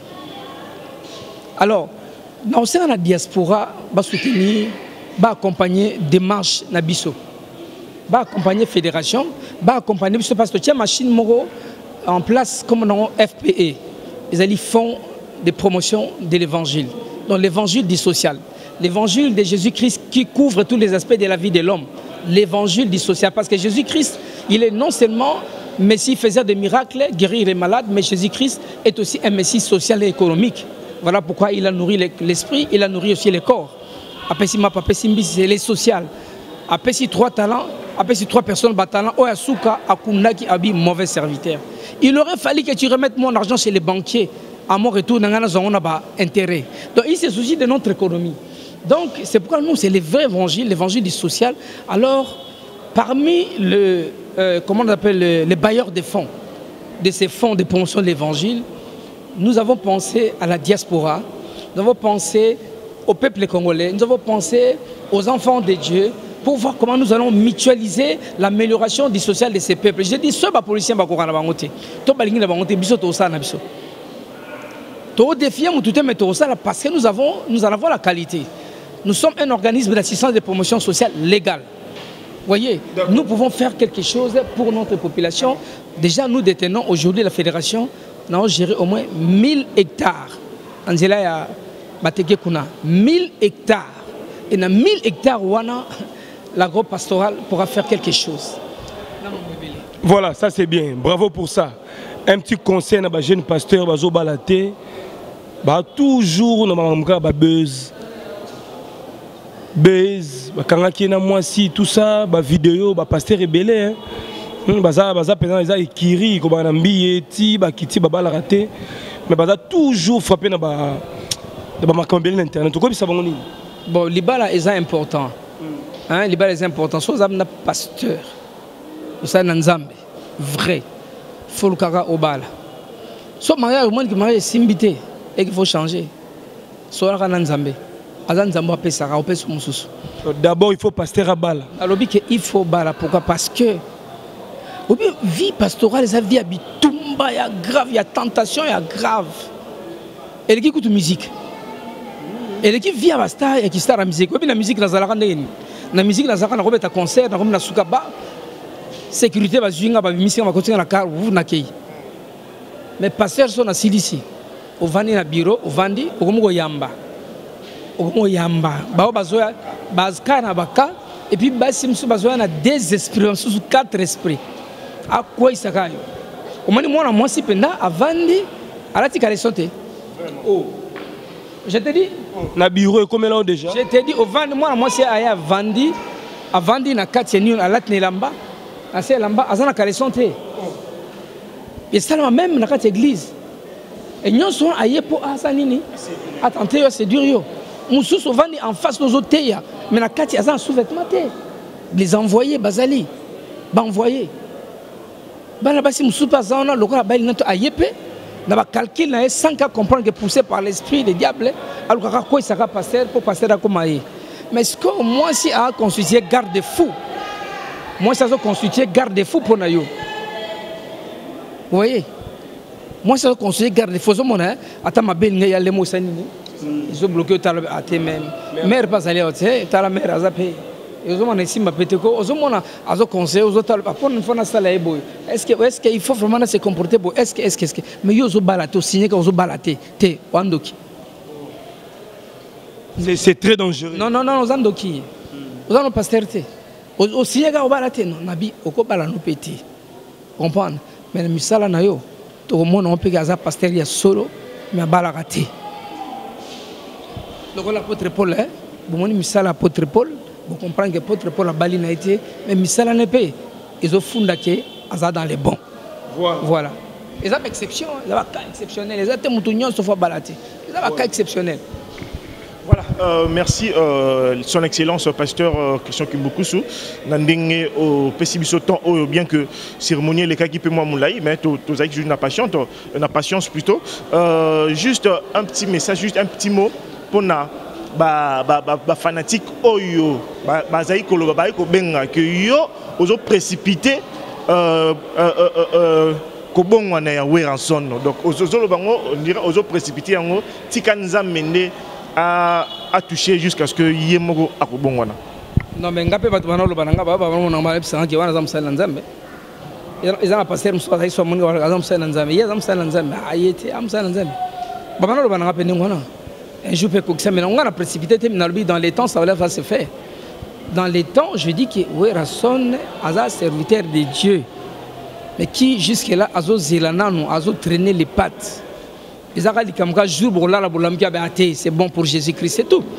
Alors, dans la diaspora, va soutenir, va accompagner des marches Nabiso. Va accompagner fédération, va accompagner parce que tu as machine moro en place comme dans FPE. Ils font des promotions de l'évangile. Donc l'évangile du social, l'évangile de Jésus-Christ qui couvre tous les aspects de la vie de l'homme. L'évangile du social, parce que Jésus-Christ, il est non seulement Messie faisait des miracles, guérir les malades, mais Jésus-Christ est aussi un Messie social et économique. Voilà pourquoi il a nourri l'esprit, il a nourri aussi le corps. Après, c'est les social. Après, si 3 talents, après, si 3 personnes talent, Oyasuka, Akunda qui habille mauvais serviteur. Il aurait fallu que tu remettes mon argent chez les banquiers. à mon retour, on a intérêt. Donc il se soucie de notre économie. Donc c'est pourquoi nous, c'est le vrai évangile, l'évangile du social. Alors, parmi comment on appelle les bailleurs de fonds, de ces fonds de promotion de l'évangile, nous avons pensé à la diaspora, nous avons pensé au peuple congolais, nous avons pensé aux enfants de Dieu pour voir comment nous allons mutualiser l'amélioration du social de ces peuples. Je dis, ce n'est pas policier qui est en train parce que nous en avons la qualité. Nous sommes un organisme d'assistance de promotion sociale légale. Voyez, nous pouvons faire quelque chose pour notre population. Déjà, nous détenons aujourd'hui la fédération, nous avons géré au moins 1000 hectares. Angela ya bateke kuna 1000 hectares. Et dans 1000 hectares, l'agro-pastoral pourra faire quelque chose. Voilà, ça c'est bien. Bravo pour ça. Un petit conseil à jeune pasteur, bazo balaté, toujours na buzz. Buzz, quand il y a moi si tout ça, vidéo, pasteur rebelle, baza pendant les kiri, comme un billet, kiti, la raté, mais baza toujours frappé dans ma campagne internet. Comment ça va? Bon, l'ibala est important. L'ibala est important. Soit un pasteur, soit un nzambe, vrai. Faut le cara au bal. Soit mariage au monde qui marie simbité et qu'il faut changer. Soit un nzambe. D'abord, il faut pasteur à balle. Alors, il faut balle. Pourquoi? Parce que la vie pastorale, la vie habitumba, il y a grave, il y a tentation, il y a grave. Et qui écoute musique. Et qui vit à la star et qui star la musique. La musique, la musique, la concert, la soukaba. Sécurité, la musique, la continuer la car, vous n'accueillez. Mais pasteur, sont à Silici. Au vandi na bureau, au vandi, au gomo yamba. Yamba, et puis on a des esprits, sous 4 esprits. À quoi il s'agit? Au moins, moi, si pendant avant à la ticale je te dis, na bureau comme là déjà. Je te dis, au vandi, moi, c'est à vandi, na 4 à la Tnelamba, à la Lamba, à la calesonté. Et ça, même dans la église. Et nous sommes ailleurs pour Asanini. Attendez, c'est dur. Nous sommes en face de nos autres. Mais la carte, ils ont un sous-vêtement. Les envoyés, Bazali. Envoyés. Si nous sommes pas en le cas nous avons calculé sans comprendre que poussé par l'esprit des diables, alors quoi il sera passer pour passer à Komaï. Mais ce que moi, si a constitué garde-fou, moi, ça a constitué garde-fou pour nous. Vous voyez? Moi, ça a constitué garde-fou. Attends, ma belle, il y a les mots. Ils ont bloqué à tes mêmes. Mère pas allée au thé, tu as la mère à zapper. Ils ont dit que ils ont conseillé aux autres. Est-ce qu'il faut vraiment se comporter? Est-ce que mais ils ont balaté, signé qu'ils ont balaté. C'est très dangereux. Non, aux Andoki. Aux Andoki pasteur. Au signé qu'ils ont balaté. Non, Nabi, au Kobala nous petit. Comprendre? Mais le misala na yo, tout le monde on peut gaza pasteur ya solo, mais balaraté. Donc l'apôtre Paul, vous l'apôtre Paul, vous comprenez que l'apôtre Paul a bali n'a été, mais Missala ne peut. Ils ont fondé qu'ils sont dans les bons. Voilà. Ils ont une exception, ils ont un cas exceptionnel. Ils ont un cas sauf balaté. Ils ont un cas exceptionnel. Voilà. Merci, son excellence, pasteur Christian Kimbukusu. Nandenge au Pessibiso temps, bien que cérémonier les cas qui peut moi moulay, mais tu as juste une patience plutôt. Juste un petit message, juste un petit mot pour na fanatique oyo bazaï koloba baï ko benga que yo ozo précipité ko bongwana ya weranson donc ozo bango on dirait ozo précipité yango tikanza mende a touché jusqu'à ce que yemoko akobongwana. Non mais ngapé batu banalo bananga baba bana mala pisa ngi wana zamsala nzambe ils ont passé muso ayi so munga wala zamsala nzambe ya zamsala nzambe ayete amsala nzambe baba banalo bananga pe ngwana. Un jour, on a précipité dans les temps, ça va se faire. Dans les temps, je dis que Werrason est un serviteur de Dieu, mais qui jusque-là a traîné les pattes. Ils ont dit que c'est bon pour Jésus-Christ, c'est tout.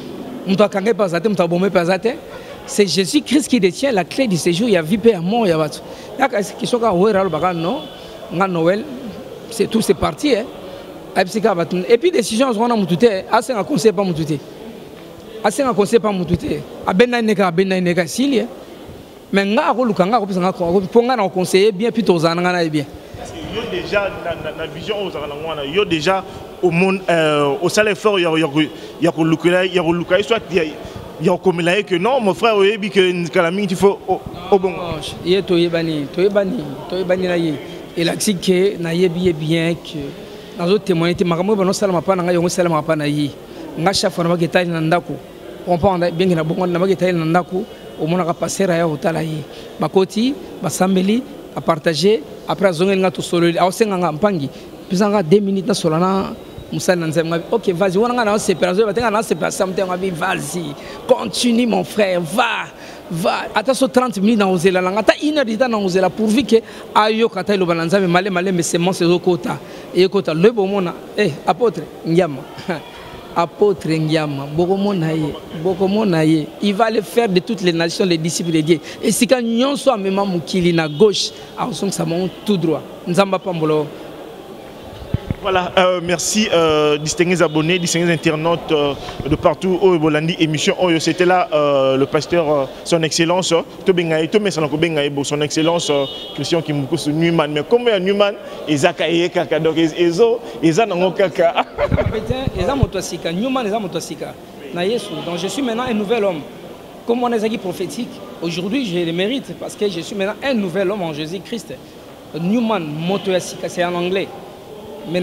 C'est Jésus-Christ qui détient la clé du séjour. Il y a vie, paix, amour, il y a Noël, c'est tout, c'est parti. Et puis décision on a mutute assez un conseil pas mutute. Assez un conseil pas mutute. Abena neka silia. Mais nga ko lukanga ko pisanga ko ponga na conseiller bien plutôt zananga na bien. Yo déjà na vision aux anangwana yo déjà au monde au salaire fort ya ko lukala soit ya ko melaye que non mon frère oyebi que kalami il faut au bon. Ye to yebani na ye. Et là que na yebi bien que dans autres témoignages makambo bano salama pa nga yongo salama pa na yi nga chaque na bageta na ndako on prend bien na bongo na bageta na ndako au mona ka passer ya hotala yi bakoti basambeli à partager après zonga nga to solo au senga nga mpangi pisanga 2 minutes na solana musana nzema OK vas-y on nga na séparation batenga na séparation mtenga bi vas-y continue mon frère va attention 30 minutes dans ozela langa ta 1 heure de temps dans ozela pourvu que ayo kata lo bananza mais malé mais c'est mon c'est okota et okota le bomona apôtre Ngiama apôtre Ngiama bokomona ye il va le faire de toutes les nations les disciples de Dieu et si quand nyon soit même mukili na gauche a son ça monte tout droit nzamba pambolo. Voilà, merci distingués abonnés, distingués internautes de partout au Bolandi émission. C'était là le pasteur, son excellence, son excellence Christian Kimukusu Newman. Mais comme il y a Newman, Ezaka et Kaka, donc Ezanango Kaka. Newman donc je suis maintenant un nouvel homme. Comme on est acquis prophétique, aujourd'hui je le mérite parce que je suis maintenant un nouvel homme en Jésus-Christ. Newman Motoyasika, c'est en anglais. Mais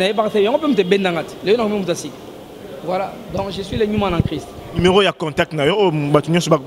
voilà, donc je suis le Newman en Christ. Numéro de contact 09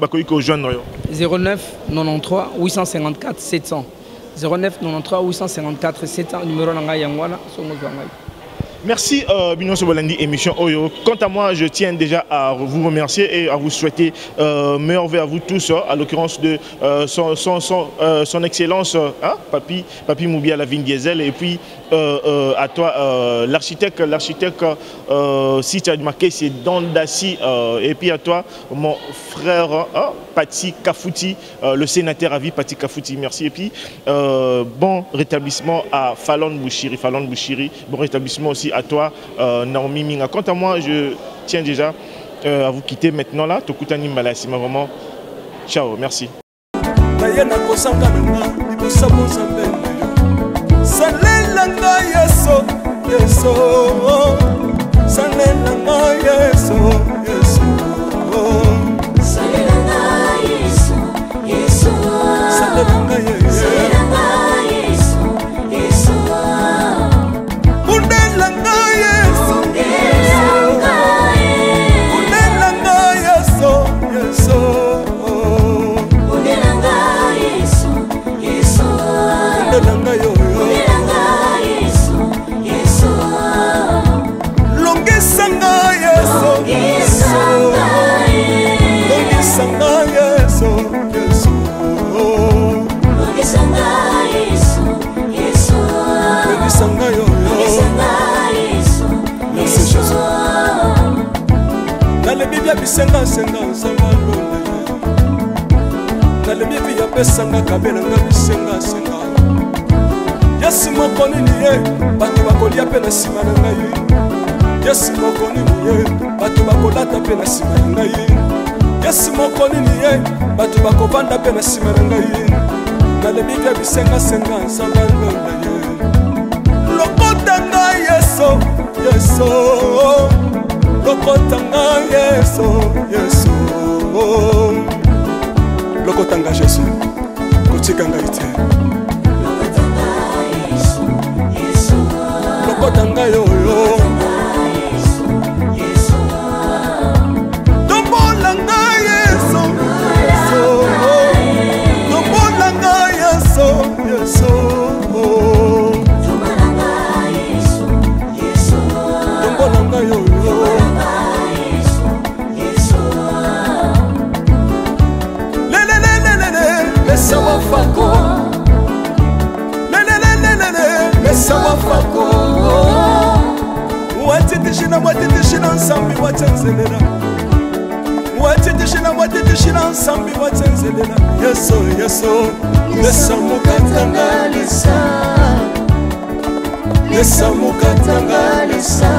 93 854 700 09 93 854 700 numéro de Yangwana. Merci Bino Bolandi émission Oyo. Quant à moi, je tiens déjà à vous remercier et à vous souhaiter meilleurs vœux à vous tous, à l'occurrence de son excellence, Papi Moubia la Vigne Diesel, et puis à toi l'architecte si tu as marqué c'est Dandassi, et puis à toi mon frère Pati Kafouti, le sénateur à vie Pati Kafouti, merci, et puis bon rétablissement à Fallon Bouchiri, bon rétablissement aussi à toi Naomi Minga. Quant à moi, je tiens déjà à vous quitter maintenant là. Tokutani Malasima, vraiment. Ciao, merci. Bisenga senga nsangalo na le bibi ya pesanga kabela nga bisenga senga Yesu moko nini ye bato bakolia pe na sima na ngai Yesu moko nini ye bato bakolata pe na sima na ngai Yesu moko nini ye bato bakovanda pe na sima na ngai na le bibi ya bisenga senga nsangalo na ye lokota ngai Yesu Lokotanga Yesu, Yesu Lokotanga Jésus, Kotikanga ite Lokotanga yoyo Dombolanga Yesu, Dombolanga Yesu, Yesu Dombolanga yoyo Messawa fako Messawa fako Watitishina nsambi watenzelela Watitishina nsambi watenzelela Yeso Messa mukatanga lisa lesa mukatanga lesa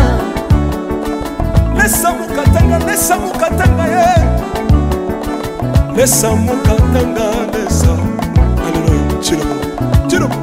lesa mukatanga lesa mukatanga ye lesa mukatanga lesa Alléluia Chilobo Chilobo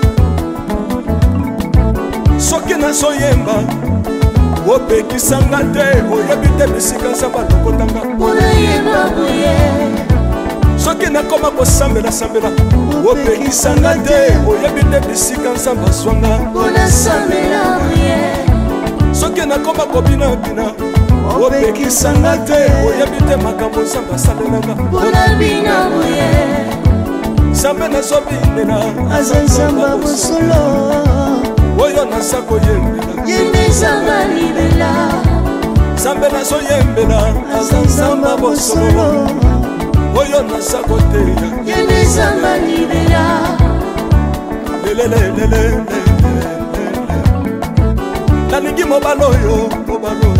soki nazoyemba opekisanga te oyebi te bisika nzambe alokotanga unayemba boye soki nakoma kosambela opekisanga te oyebi te bisika nzambe azwanga unasambela boye soki nakoma kobinabina opekisanga te oyebi te makambo nzambe asalelanga unabina boye nzambe nazobinela aza nzambe bosolo oyo naza koyembela yende nzambe libela nzambe nazoyembela aza nzambe bosolo oyo naza koteya yende nzambe libela lelelelelele nalingi mobala oyo mobala